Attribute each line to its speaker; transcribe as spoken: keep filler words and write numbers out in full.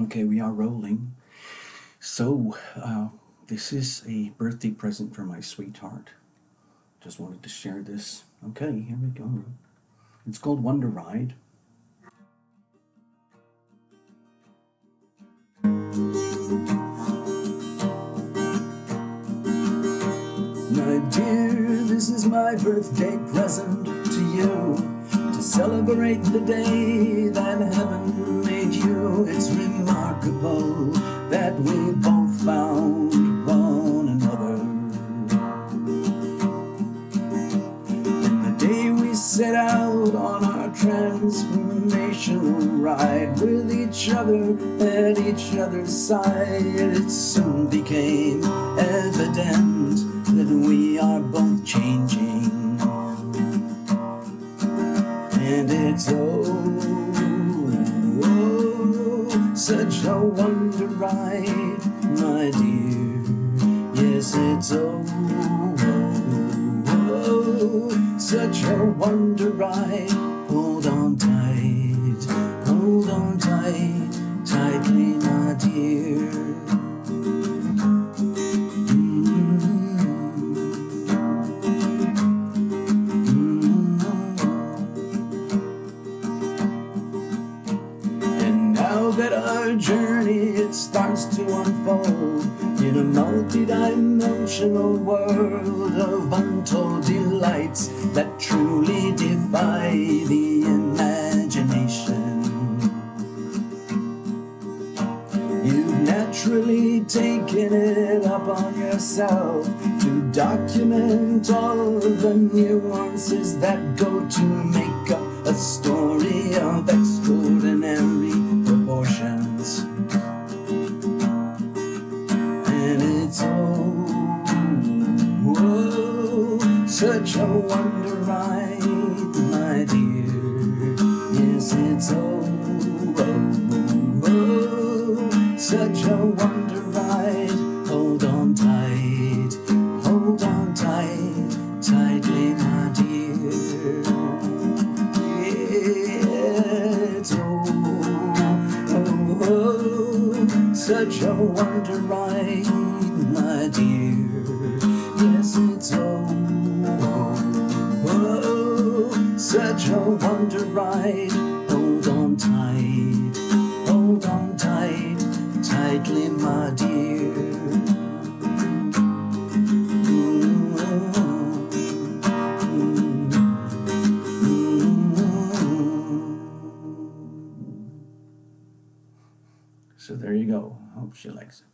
Speaker 1: Okay, we are rolling. So, uh, this is a birthday present for my sweetheart. Just wanted to share this. Okay, here we go. It's called Wonder Ride. My dear, this is my birthday present to you, to celebrate the day that heaven made you. It's remarkable that we both found one another. And the day we set out on our transformational ride with each other at each other's side, it soon became evident that we are both changing. And it's oh, oh, such a wonder ride, my dear. Yes, it's oh, oh, oh, such a wonder ride. Hold on tight, hold on tight, tightly, my dear. Now that our journey, it starts to unfold in a multi-dimensional world of untold delights that truly defy the imagination. You've naturally taken it up on yourself to document all of the nuances that go to make up a story of extraordinary proportions. And it's oh, oh, such a wonder ride, my dear. Yes, it's oh, oh, oh, such a wonder ride. Hold on tight, hold on tight, tightly, my dear. It's oh, oh, oh, such a wonder ride, my dear. Yes, it's oh, oh, oh, such a wonder ride. Hold on tight, hold on tight, tightly, my dear. So there you go. Hope she likes it.